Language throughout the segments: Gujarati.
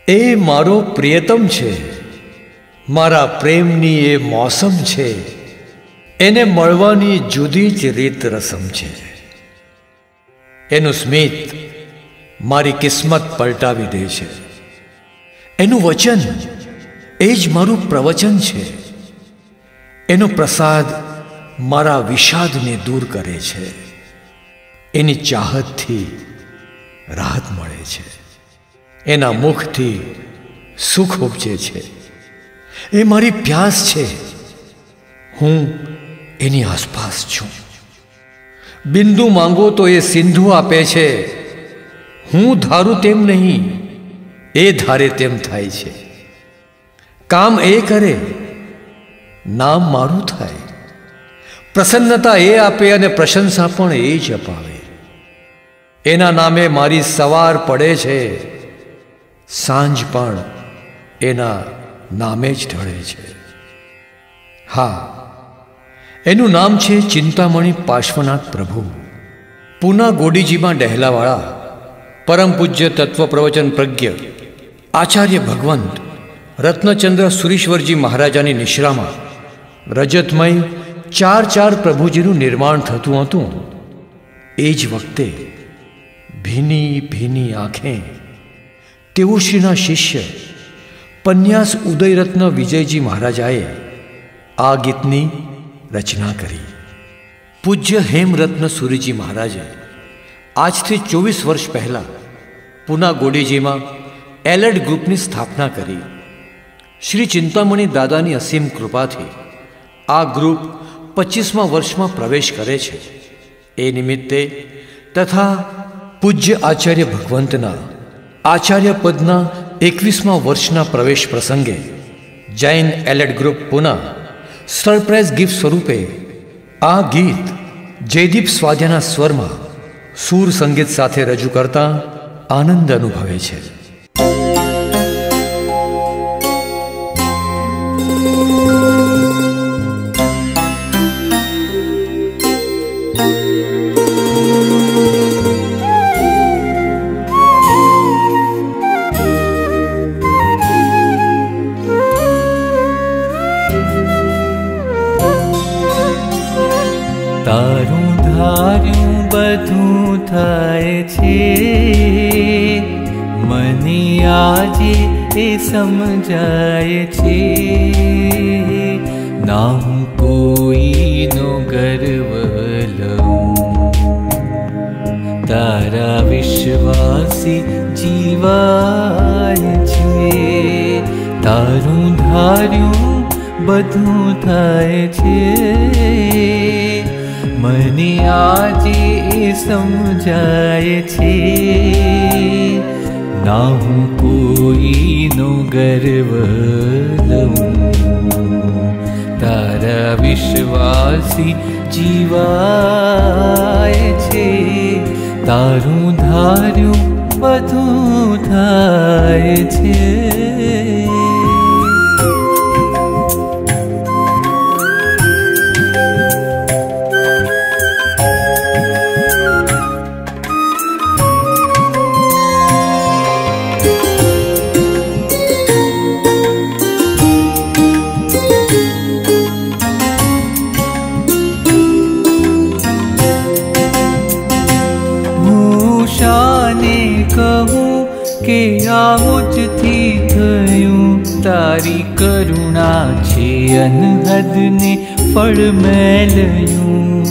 એ મારો પ્રિયતમ છે, મારા પ્રેમની એ મોસમ છે, એને મળવાની જુદી જ રીત રસમ છે. એનું સ્મિત મારી કિસ્મત પલટાવી દે છે. એનું વચન એ જ મારું પ્રવચન છે. એનો પ્રસાદ મારા વિષાદને દૂર કરે છે. એની ચાહતથી રાહત મળે છે. એના મુખથી સુખ ઉપજે છે. એ મારી પ્યાસ છે. હું એની આસપાસ છું. બિંદુ માંગો તો એ સિંધુ આપે છે. હું ધારું તેમ નહીં, એ ધારે તેમ થાય છે. કામ એ કરે, નામ મારું થાય. પ્રસન્નતા એ આપે અને પ્રશંસા પણ એ જ અપાવે. એના નામે મારી સવાર પડે છે, સાંજ પણ એના નામે જ ઢળે છે. હા, એનું નામ છે ચિંતામણી પાર્શ્વનાથ પ્રભુ. પૂના ગોડીજીમાં ડહેલાવાળા પરમ પૂજ્ય તત્વ પ્રવચન પ્રજ્ઞ આચાર્ય ભગવંત રત્નચંદ્ર સુરીશ્વરજી મહારાજાની નિશ્રામાં રજતમય 4 પ્રભુજીનું નિર્માણ થતું હતું. એ જ વખતે ભીની ભીની આંખે તેઓશ્રીના શિષ્ય પન્યાસ ઉદયરત્ન વિજયજી મહારાજાએ આ ગીતની રચના કરી. પૂજ્ય હેમરત્ન સુરીજી મહારાજે આજથી 24 વર્ષ પહેલાં પૂના ગોડીજીમાં એલેડ ગ્રુપની સ્થાપના કરી. શ્રી ચિંતામણી દાદાની અસીમ કૃપાથી આ ગ્રુપ 25મા વર્ષમાં પ્રવેશ કરે છે. એ નિમિત્તે તથા પૂજ્ય આચાર્ય ભગવંતના આચાર્ય પદના 21મા વર્ષના પ્રવેશ પ્રસંગે Jain alert group Poona surprise gift સ્વરૂપે આ ગીત જયદીપ સ્વાધ્યાના સ્વરમાં સૂર સંગીત સાથે રજૂ કરતા આનંદ અનુભવે છે. તારું ધાર્યું બધું થાય છે, મને આજે એ સમજાય છે. ના હું કોઈનો ગર્વ લઉં, તારા વિશ્વાસી જીવાય છે. તારું ધાર્યું બધું થાય છે, મને આજે એ સમજાય છે. ના હું કોઈનો ગર્વ લઉં, તારા વિશ્વાસી જીવાય છે. તારું ધાર્યું બધું થાય છે. કે આ મુજથી થયું, તારી કરુણા છે અનહદને ફળ મેલ્યું.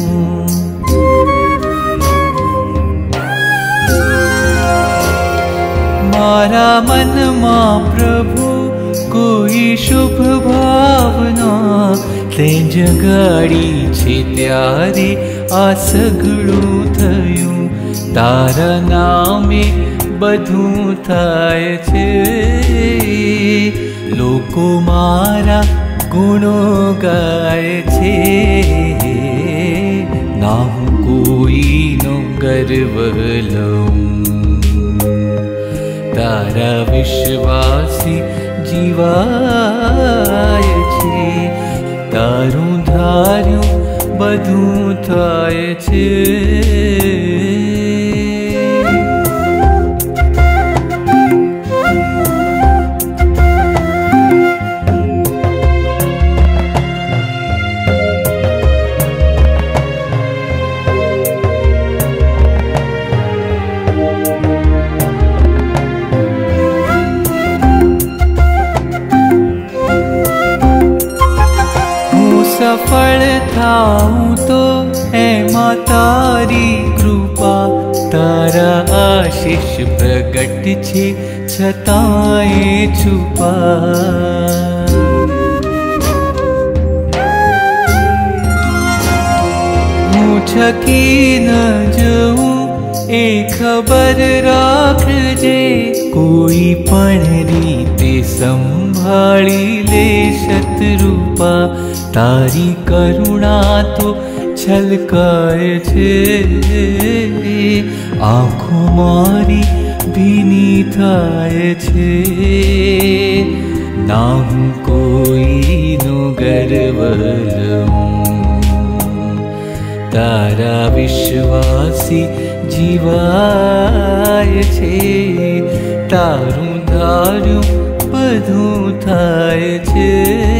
મારા મનમાં પ્રભુ કોઈ શુભ ભાવના તે જગાડી છે, ત્યારે આ સઘળું થયું. તારા નામે બધું થાય છે, લોકો મારા ગુણો ગાય છે. ના હું કોઈનો ગર્વ લઉં, તારા વિશ્વાસી જીવાય છે. તારું ધાર્યું બધું થાય છે. જાઉં તો એમાં તારી કૃપા, તારા આશીષ પ્રગટ છે છતાંય છુપા. હું છકી ન જઉં એ ખબર રાખજે, કોઈ પણ રીતે સંભાળી લે શત્રુપા. તારી કરુણા તો છલકાય છે, આંખો મારી ભીની થાય છે. ના હું કોઈનો ગર્વ લઉં, તારા વિશ્વાસી જીવાય છે. તારું ધાર્યું બધું થાય છે.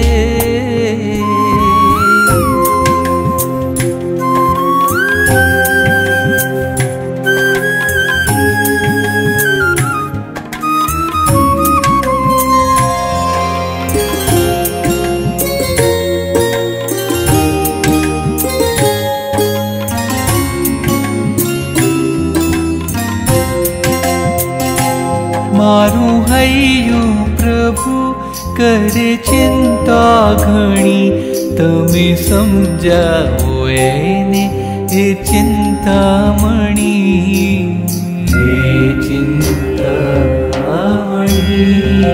મારું હૈયું પ્રભુ કરે ચિંતા ઘણી, તમે સમજાવો એને એ ચિંતામણી. એ ચિંતામણી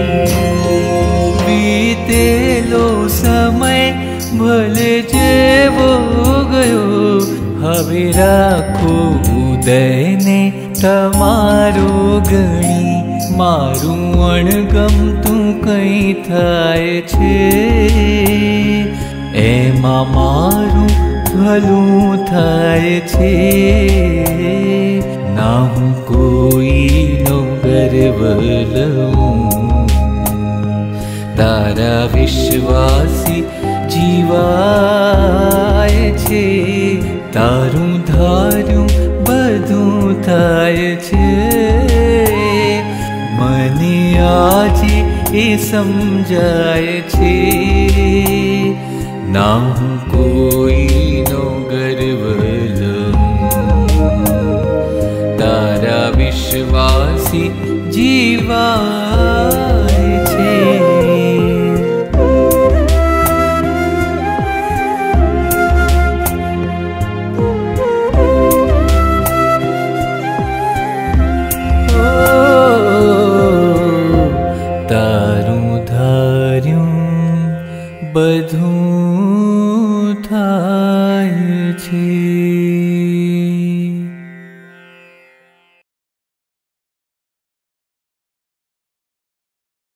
બીતેલો સમય ભલે જેવો ગયો, હવે રાખો ઉદયને તમારો ગણી. મારું અણગમતું કંઈ થાય છે, એમાં મારું ભલું થાય છે. ના હું કોઈનો ગર્વ લઉં, તારા વિશ્વાસી જીવાય છે. તારું ધાર્યું બધું થાય છે. મને આજે એ સમજાય છે, ના હું કોઈનો ગર્વ લઉં, તારા વિશ્વાસી જીવાય છે. બધું થાય છે.